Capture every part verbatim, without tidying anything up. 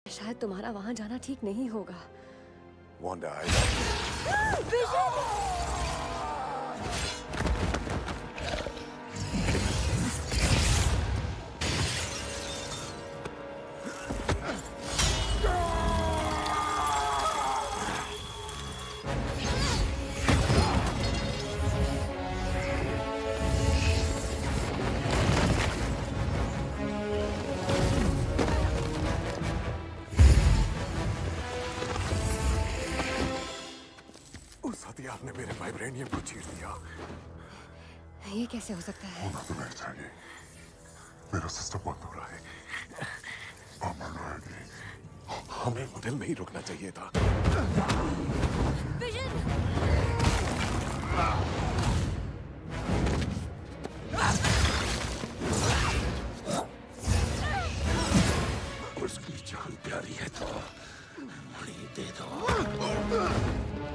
शायद तुम्हारा वहां जाना ठीक नहीं होगा। Wanda, I... आपने मेरे वाइब्रेनियम को चीर दिया। ये कैसे हो सकता है? होना तो नहीं चाहिए। मेरा सिस्टम बंद हो रहा है। हमें होटल में ही रुकना चाहिए था। विजन! उसकी जान प्यारी है तो मुझे दे दो।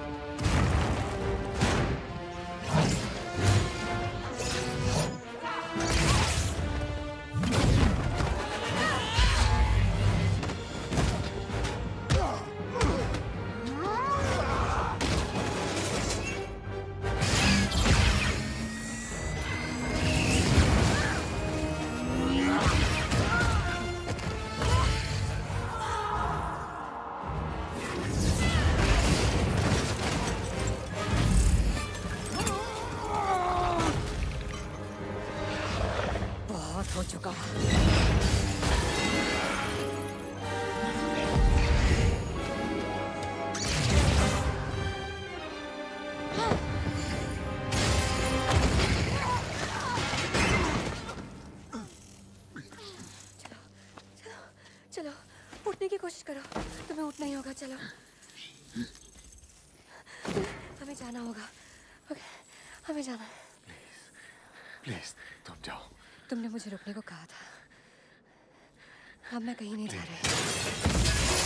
हो चुका। चलो चलो उठने की कोशिश करो। तुम्हें उठना ही होगा। चलो हमें जाना होगा। ओके हमें जाना है। प्लीज प्लीज तुम जाओ। तुमने मुझे रुकने को कहा था। अब मैं कहीं नहीं जा रही।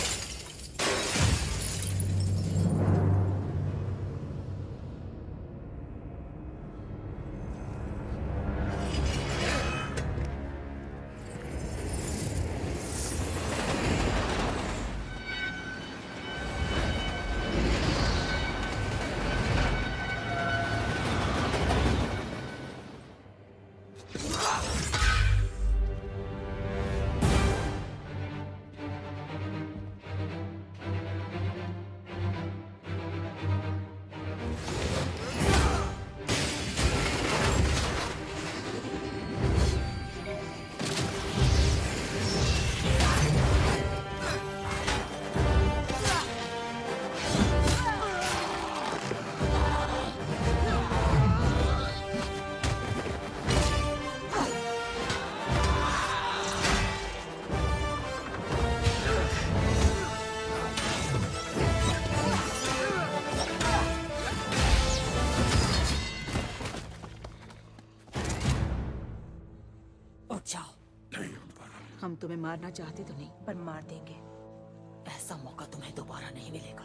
हम तुम्हें मारना चाहते तो नहीं, पर मार देंगे। ऐसा मौका तुम्हें दोबारा नहीं मिलेगा।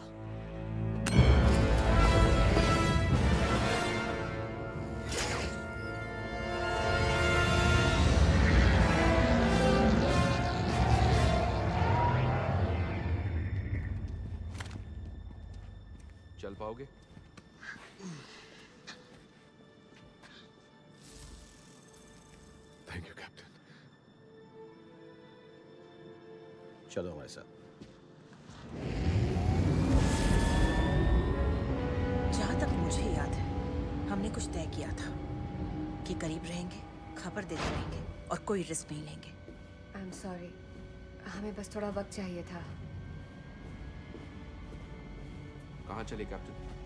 चल पाओगे? Thank you captain. चलो हमारे साथ। जहां तक मुझे याद है हमने कुछ तय किया था कि करीब रहेंगे, खबर देते रहेंगे और कोई रिस्क नहीं लेंगे। आई एम सॉरी, हमें बस थोड़ा वक्त चाहिए था। कहाँ चले कैप्टन?